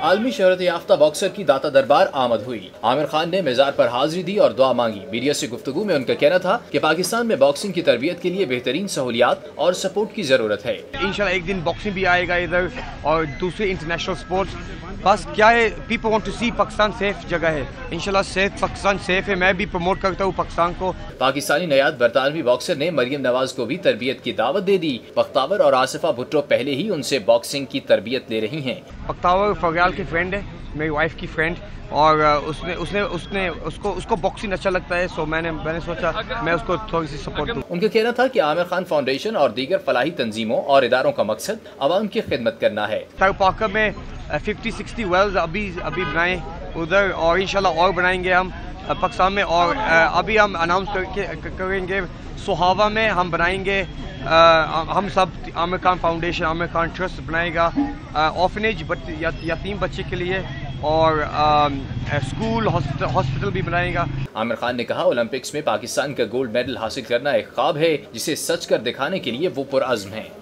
عالمی شہرت یافتہ باکسر کی داتا دربار آمد ہوئی۔ عامر خان نے مزار پر حاضری دی اور دعا مانگی۔ میڈیا سے گفتگو میں ان کا کہنا تھا کہ پاکستان میں باکسنگ کی تربیت کے لیے بہترین سہولیات اور سپورٹ کی ضرورت ہے۔ انشاءاللہ ایک دن باکسنگ بھی آئے گا ادھر اور دوسرے انٹرنیشنل سپورٹس۔ بس کیا ہے، people want to see Pakistan safe جگہ ہے، انشاءاللہ سیف پاکستان سیف ہے۔ میں بھی پروموٹ کرتا ہوں پاکستان کو۔ پاکستانی نیاد برطانوی باکسر نے مریم نواز کو بھی تربیت کی دعوت دے دی۔ بختاور اور آصفہ بھٹو پہلے ہی ان سے باکسنگ کی تربیت لے رہی ہیں۔ بختاور فریال کی فرینڈ ہے، میری وائف کی فرینڈ، اور اس کو باکسنگ اچھا لگتا ہے، سو میں نے سوچا میں اس کو تھوڑی سی سپورٹ دوں۔ ان کا کہنا تھا کہ عامر خان فاؤنڈیشن اور دیگر فلاحی تنظیموں اور اداروں کا مقصد عوام کی خدمت کرنا ہے۔ پاکر میں 50-60 ویلز ابھی بنائے ادھر، اور انشاءاللہ اور بنائیں گے ہم پاکستان میں، اور ابھی ہم اناؤنس کریں گے سہاوا میں ہم بنائیں گے، ہم سب عامر خان فاؤنڈیشن، عامر خان ٹرسٹ بنائے گا آرفنیج یتیم بچے کے لیے، اور اسکول ہاسپٹل بھی بنائے گا۔ عامر خان نے کہا اولمپکس میں پاکستان کا گولڈ میڈل حاصل کرنا ایک خواب ہے جسے سچ کر دکھانے کے لیے وہ پرعزم ہیں۔